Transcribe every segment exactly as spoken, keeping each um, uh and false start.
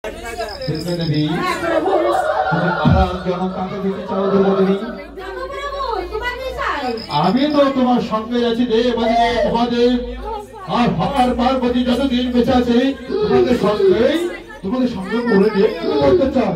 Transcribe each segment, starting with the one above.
দেবী তুমি আরাম জনক কাকে দিতে চাও দুর্গা দেবী? আমি তো তোমার সঙ্গে আছি দেব মহাদেব আর হর পার্বতী যতদিন বেঁচে আছে তোমাদের সঙ্গেই তোমাদের সঙ্গে করে নিয়ে তুমি করতে চাও।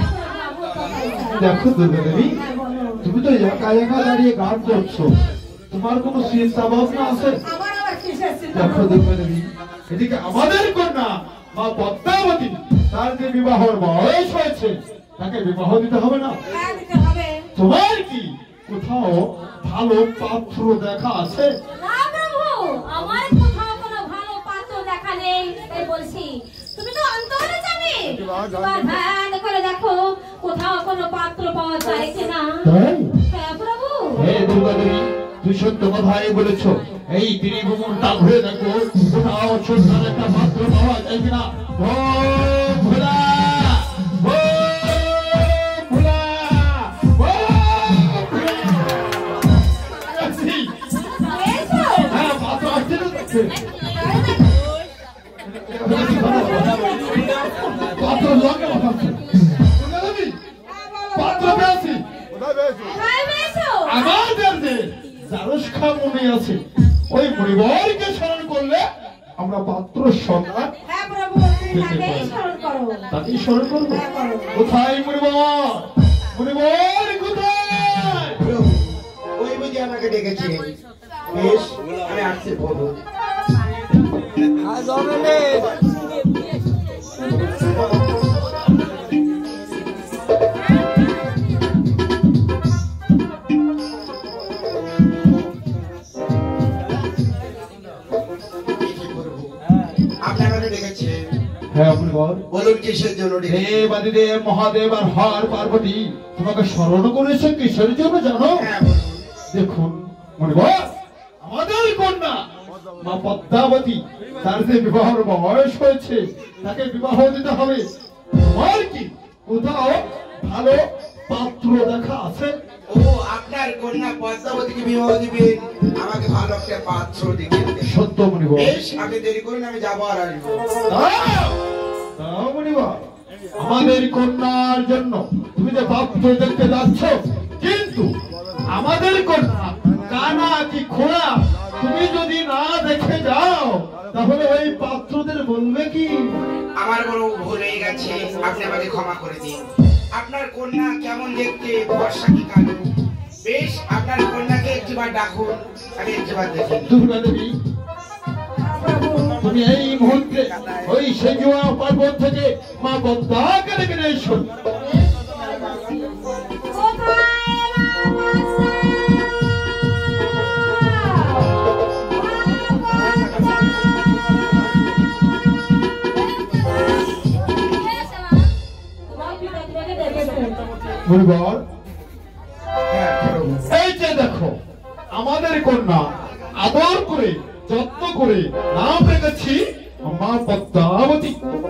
দেখো দুর্গা দেবী তুমি তো একা একা দাঁড়িয়ে গান করছো, তোমার কোনো চিন্তা ভাবনা আছে? দেখো দুর্গা দেবী এদিকে আমাদের কন্যা মা পদ্মাবতী তার যে বিবাহর বয়স হয়েছে তাকে বিবাহ দিতে হবে না? তোমার কি কোথাও ভালো পাত্র দেখা আছে? না প্রভু, আমার কোথাও কোনো ভালো পাত্র দেখা নেই। তাই বলছি তুমি তো অন্তরে যাবে, তোমার ধ্যান করে দেখো কোথাও কোনো পাত্র পাওয়া যায় কিনা। হ্যাঁ প্রভু। হে দুর্গা দেবী তুই সত্য কথাই বলেছো, এই ত্রিভুবনটা ঘুরে দেখো কোথাও সুন্দর একটা পাত্র পাওয়া যায় কিনা। ও ভোলা ও ভোলা ও হ্যাঁ পাত্র আসছে না পাত্র লগে পাত্র পাত্র পেয়েছি আমাদের যে জারস খা মনে আছে ওই পরিবারকে স্মরণ করলে আমরা পাত্র সন্ধান তাকেই স্মরণ করবো। কোথায় পরিবার? পরিবার কোথায়? ওই বুঝি আমাকে ডেকেছে। বেশ আমি আসছি প্রভু। মহাদেব আর হর পার্বতী তোমাকে স্মরণ করেছে কিসের জন্য জানো? দেখুন মনিবর আমাদের কন্যা মা পদ্মাবতী তার যে বিবাহের বয়স হয়েছে তাকে বিবাহ দিতে হবে। তোমার কি কোথাও ভালো পাত্র দেখা আছে? ও আপনার কন্যা পদ্মাবতীকে বিবাহ দিবে, আমাকে ভালো একটা পাত্র দেখে দেন। সত্য মনিবর। বেশ আপনি দেরি করুন, আমি যাবো আর আসবো। দাও মনিবর আমাদের কন্যার জন্য তুমি যে পাত্র দেখতে যাচ্ছ, কিন্তু আমাদের কন্যা কানা কি খোড়া তুমি যদি না দেখে যাও তাহলে ওই পাত্রদের বলবে কি? আমার বড় ভুল হয়ে গেছে, আপনি আমাকে ক্ষমা করে দিন। আপনার কন্যা কেমন দেখতে, বর্ষা কি কালো? বেশ আপনার কন্যাকে একটিবার ডাকুন, আমি একটিবার দেখি। দুর্গা দেবী তুমি এই মুহূর্তে ওই সেজুয়া পর্বত থেকে মা পদ্মাকে ডেকে নিয়ে এসো। এই যে দেখো আমাদের কন্যা আদর করে যত্ন করে নাম রেখেছি মা পদ্মাবতী।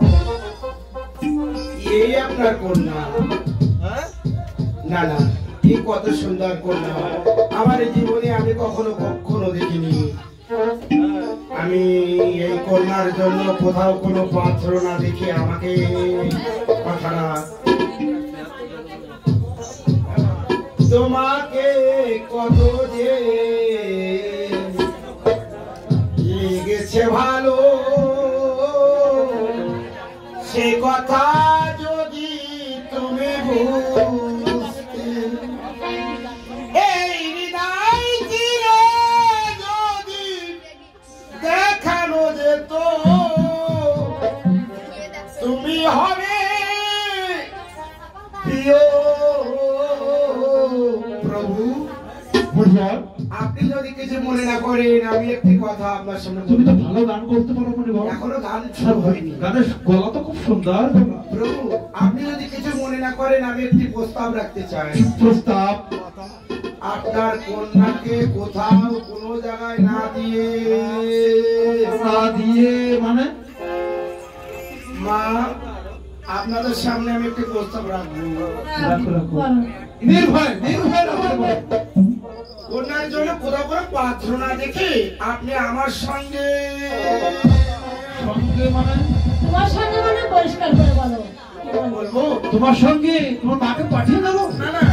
এই আপনার কন্যা? না না, এই কত সুন্দর কন্যা, আমার জীবনে আমি কখনো কখনো দেখিনি। আমি এই কন্যার জন্য কোথাও কোনো পাত্র না দেখে আমাকে কথাটা তোমাকে কত যে লেগেছে ভালো, সে কথা যদি তুমি বুঝতে, এই হৃদয় চিরে যদি দেখানো যেত, তুমি হবে প্রিয় প্রভু। আপনি যদি কিছু মনে না করেন আমি একটি কথা আপনার সামনে। তুমি তো ভালো গান করতে পারো মনিবর। এখনো গান শুরু হয়নি, গানের গলা তো খুব সুন্দর। প্রভু আপনি যদি কিছু মনে না করেন আমি একটি প্রস্তাব রাখতে চাই। প্রস্তাব? আপনার কন্যাকে কোথাও কোনো জায়গায় না দিয়ে না দিয়ে মানে? মা আপনাদের সামনে আমি একটি প্রস্তাব রাখবো। রাখো রাখো নির্ভয় নির্ভয় রাখো। কন্যার জন্য কোথাও কোনো পাত্র না দেখে আপনি আমার সঙ্গে সঙ্গে মানে? তোমার সঙ্গে মানে পরিষ্কার করে বলো। তোমার সঙ্গে তোমার মাকে পাঠিয়ে দেবো। না না,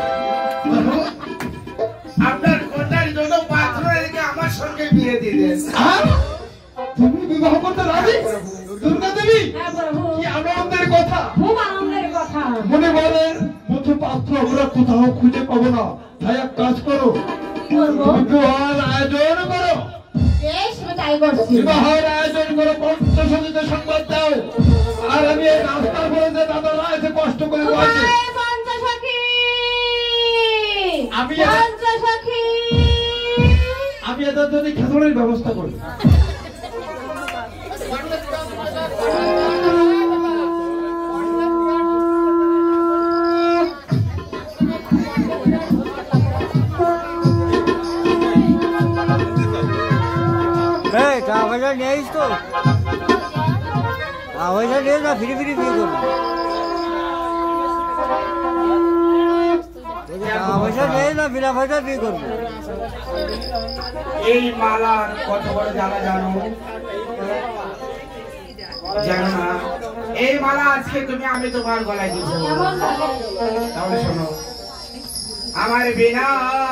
আপনার কন্যার জন্য পাত্র রেখে আমার সঙ্গে বিয়ে দিয়ে দেন। আর তুমি বিবাহ করতে রাজি? দুর্গা দেবী, হ্যাঁ প্রভু, কি আনন্দের কথা! খুব আনন্দের কথা। মনে বলেন মতো পাত্র আমরা কোথাও খুঁজে পাবো না, তাই এক কাজ করো, কি করবো? তুমি বিবাহের আয়োজন করো। বেশ, আমি তাই করছি। বিবাহের আয়োজন করো, পঞ্চসখীতে সংবাদ দাও। আর আমি এই রাস্তার পরে যে দাদারা এসে কষ্ট করে বসে, কোথায় পঞ্চসখী? আমি পঞ্চসখী, আমি এদের জন্য খেজুরের ব্যবস্থা করি। টাকা পয়সা নিয়েছিস তো? টাকা পয়সা নিয়ে না, ফিরি ফিরি বিয়ে করবো। টাকা পয়সা নিয়ে না, বিনা পয়সা বিয়ে করবো। এই মালার কত বড় জ্বালা জানো? জানো না? এই মালা আজকে তুমি আমি তোমার গলায় দিয়েছো। এমন ভাবে। তাহলে শোনো, আমার বিনা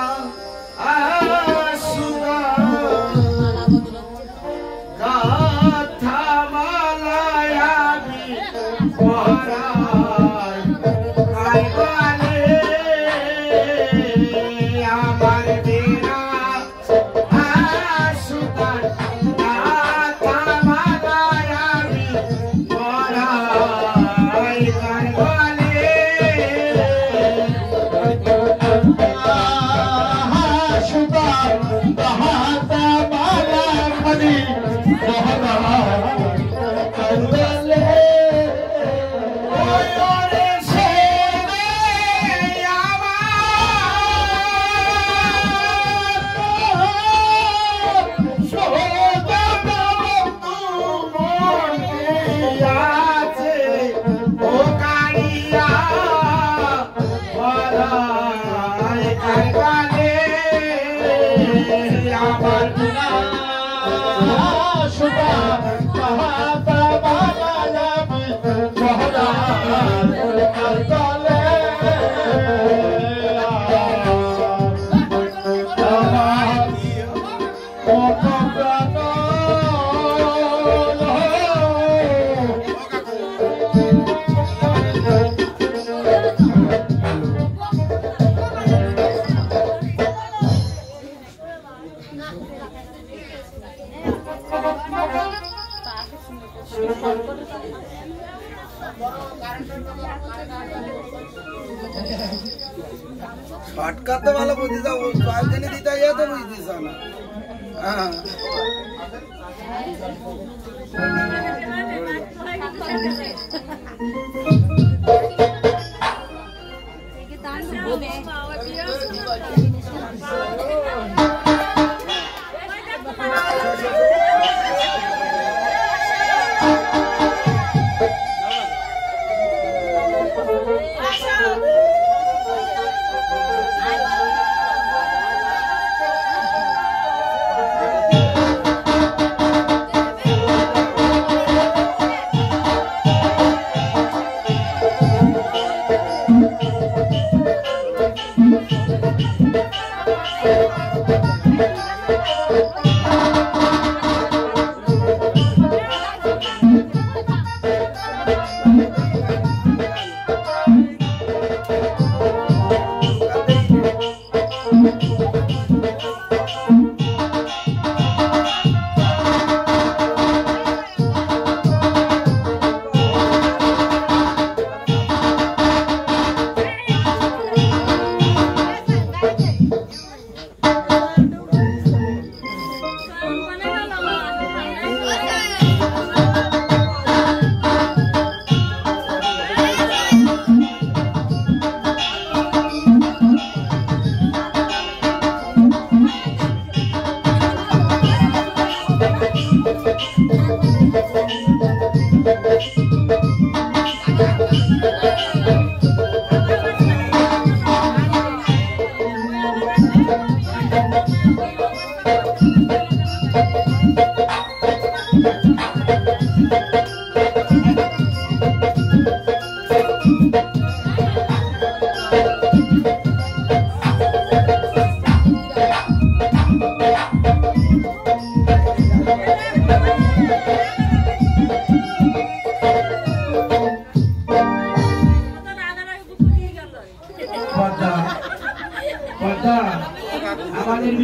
আসুকা গাথা মালায় আমি পরাই আইবালে, আমার বিনা আসুকা গাথা মালায় আমি পরাই আইবালে। फटकाते वाला बुद्धि था वो बाल देने देता है तो बुद्धि साला हाँ Thank you.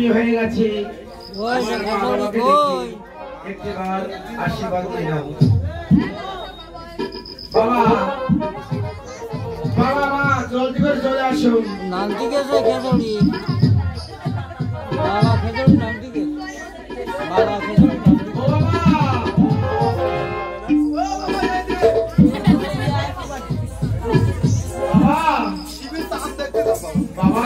হয়ে গেছে ওই আমার মা বাবাকে ওই দেখি একটিবার আশীর্বাদ দিয়ে নাও বাবা বাবা মা জলদি করে চলে আসুন নাম দিকে যে খেজুরি বাবা খেজুরি নাম দিকে বাবা খেজুরি নাম দিকে ও বাবা বাবা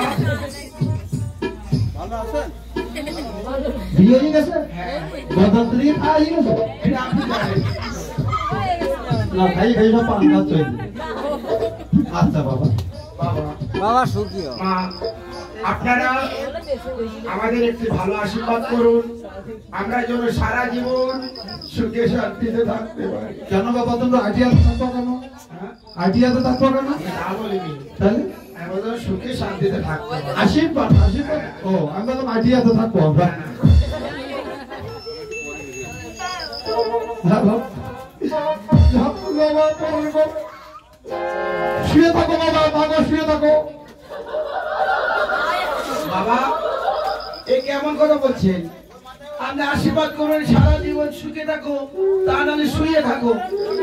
বিয়ে হয়ে গেছে গদান্তরী খাই গেছে এটা আপনি জানেন না খাই খাই সব পান খাচ্ছ আচ্ছা বাবা বাবা বাবা সুখী হও। মা আপনারা আমাদের একটু ভালো আশীর্বাদ করুন আমরা যেন সারা জীবন সুখে শান্তিতে থাকতে পারি কেন বাবা তোমরা আইডিয়াতে থাকবো কেন হ্যাঁ? আইডিয়াতে থাকবো কেন আমি তা বলিনি তাহলে আমরা যেন সুখে শান্তিতে থাকতে পারি আশীর্বাদ আশীর্বাদ ও আমি বললাম আইডিয়াতে থাকবো আমরা হ্যাঁ, বাবা। যাও, বাবা, পড়ো, শুয়ে থাকো বাবা বাবা শুয়ে থাকো বাবা এ কেমন কথা বলছেন আপনি আশীর্বাদ করুন সারা জীবন সুখে থাকো তা নাহলে শুয়ে থাকো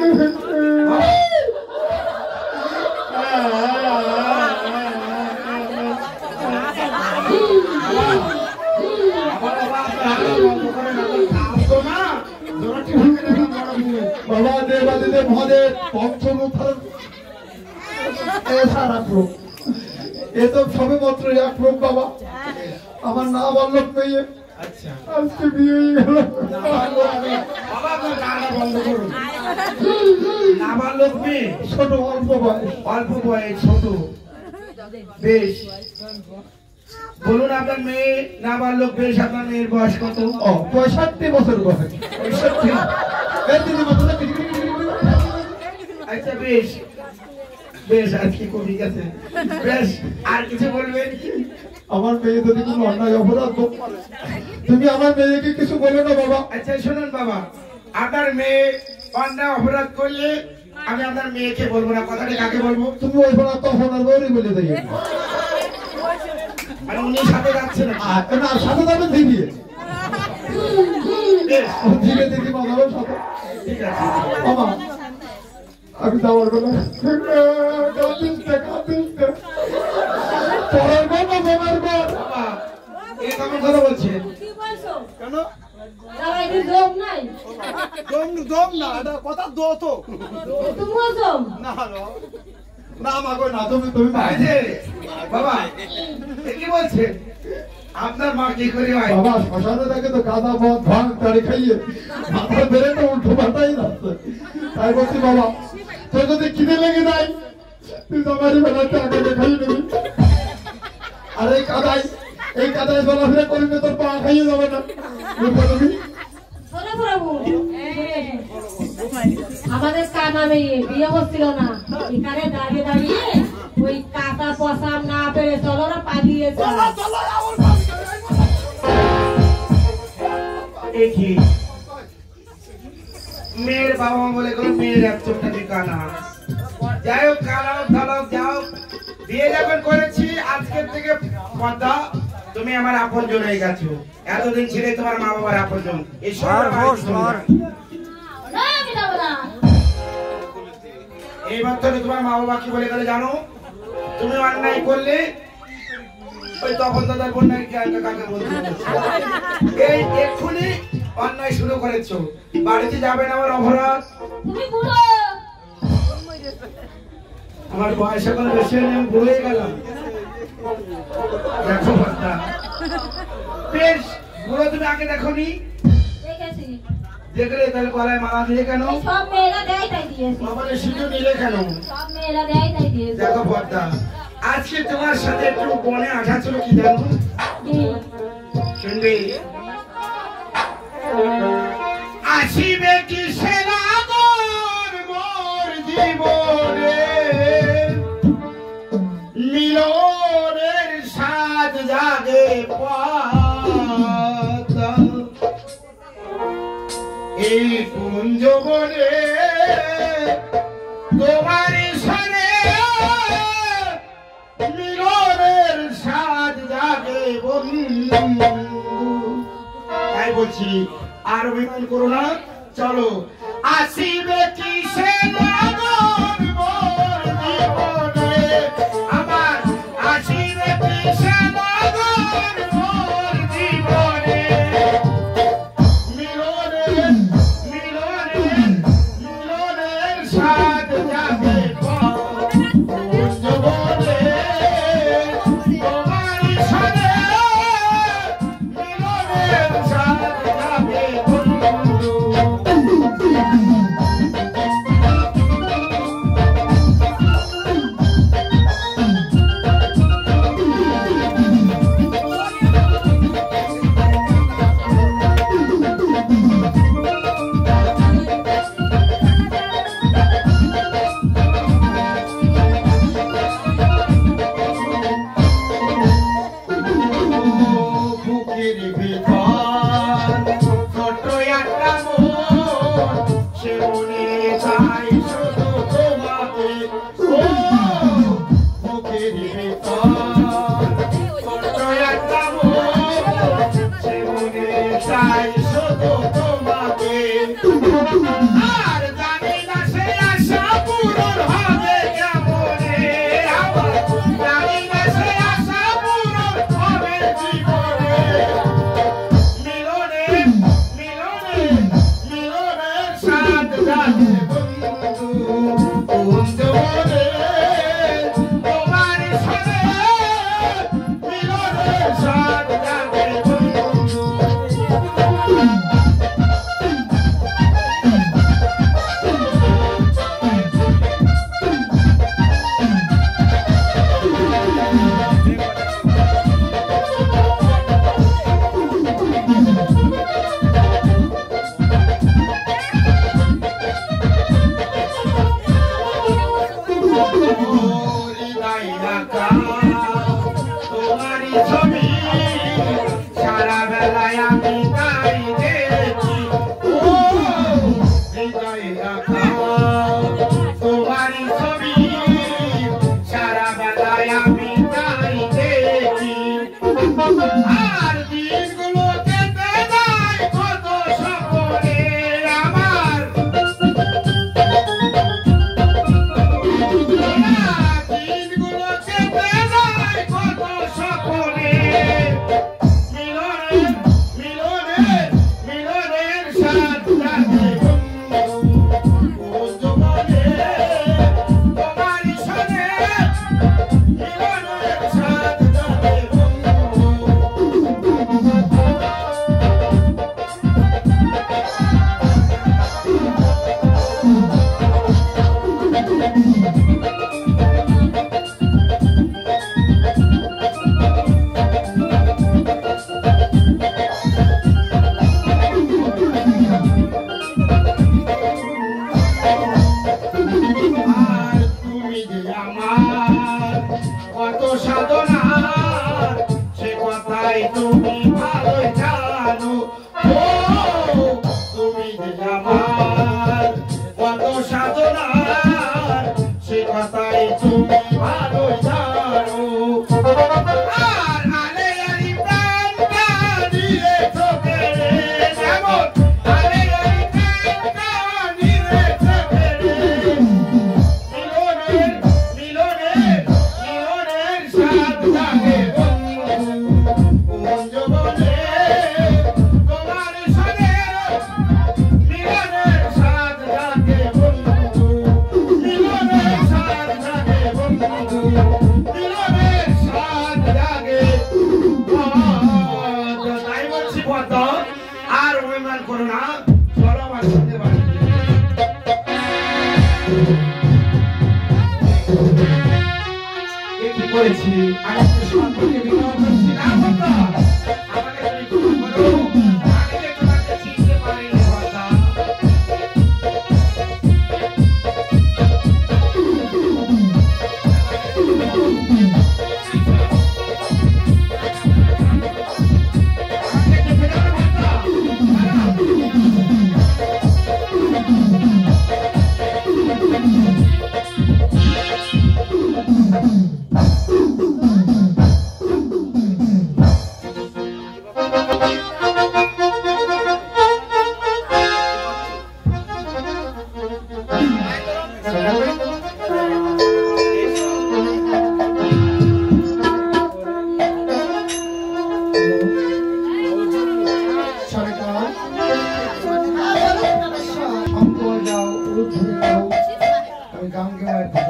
বাবা দেবাদিদেব মহাদেব পঞ্চমুখার এসা রাখলো এ তো সবে মাত্র এক লোক বাবা আমার না বাল্যক মেয়ে আচ্ছা আজকে বিয়ে হয়ে গেল বাবা আপনার গানটা বন্ধ করুন নাবালক মেয়ে ছোট অল্প বয়স অল্প বয়স ছোট বেশ বলুন আপনার মেয়ে নাবালক বেশ আপনার মেয়ের বয়স কত ও পঁয়ষট্টি বছর বয়স পঁয়ষট্টি এই দিদি মাত্র আচ্ছা বেশ বেশ আর কি কবি গেছে বেশ আর কিছু বলবেন আমার মেয়ে যদি কোনো অন্যায় অপরাধ করতে পারে, তুমি আমার মেয়েকে কিছু বলো না বাবা আচ্ছা শুনুন বাবা আপনার মেয়ে অন্যায় অপরাধ করলে আমি আপনার মেয়েকে বলবো না কথাটা কাকে বলবো তুমি ওই বেলা তখন আর গৌরী বলে দিই মানে উনি সাথে যাচ্ছে না আর না সাথে যাবেন দিদি বেশ ধীরে দিদি বানাবেন সাথে ঠিক আছে বাবা আমি যাওয়ার বেলা কাঁদিস না কাঁদিস না পরের ঘর না বোনের ঘর বাবা এই কেমন কথা বলছেন কি বলছো কেন দাদা একটু জম নাই দম দম না এটা কথা দো তো তুমিও জম না না না মাগো না তুমি তুমি এই যে, বাবা এ কি বলছেন আপনার মা কি করে হয় বাবা শ্মশানে থাকে তো গাঁদা মদ ভাঙ তাড়ি খাইয়ে মাথা বেড়ে তো উল্টো পাল্টাই যাচ্ছে তাই বলছি বাবা তোর যদি কিনে লেগে যায় তুই তোমারই বেলাতে আগে খাইয়ে নিবি আর এই কাদাই এই কাদায় চলাফেরা করবি তোর পা খাইয়ে যাবে না বুঝতে পারবি শোনো প্রভু আমাদের কানা মেয়ে বিয়ে হচ্ছিল না এখানে দাঁড়িয়ে দাঁড়িয়ে ওই কাঁচা পসাম না পেরে চলো না পালিয়েছে দেখি মেয়ের বাবা মা বলে কোনো মেয়ের এক চোখটা কানা যাই হোক কানা হোক ভালো হোক যাও বিয়ে যখন করেছি আজকের থেকে পদ্মা তুমি আমার আপন জন হয়ে গেছো এতদিন ছিলে তোমার মা বাবার আপন জন এই সব আর আমার বস, জীবন। আর। না আমি যাবো না এইবার তো তোমার মা বাবা কি বলে গেলে জানো তুমি অন্যায় করলে ওই তপন দাদার বন্যায় কাকে কাকে বলতে এই এক্ষুনি অন্যায় শুরু করেছো বাড়িতে যাবেন আমার অপরাধ তুমি বুড়ো আমার বয়স এখন বেশি হয়নি আমি বুড়ো হয়ে গেলাম দেখো কথা বেশ বুড়ো তুমি আগে দেখোনি দেখেছি দেখলে তাহলে গলায় মালা দিয়ে কেন এই সব মেয়েরা দেয় তাই দিয়েছে বাবারে শুধু নিলে কেন সব মেয়েরা দেয় তাই দিয়েছে দেখো পর্দা আজকে তোমার সাথে একটু বনে আঠা ছিল কি জানো কি? শুনবি আসিবে কি সেরাগর মোর জীবনে মিলনের সাজ জাগে পাতা এই কুঞ্জ বনে তোমার সনে মিলনের সাজ জাগে বন্ধু বলছি আর অভিমান করো না চলো আসিবে কি সে লগন মোর জীবনে আমার আসিবে কি সে লগন মোর জীবনে মিলনের মিলনের মিলনের সাথ যাবে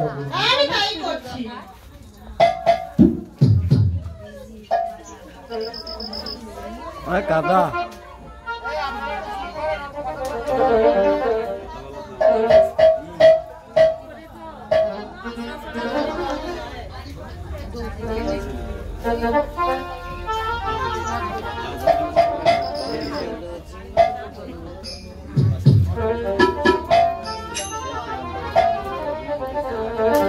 যাবো। আমি তাই করছি। ওই কাদা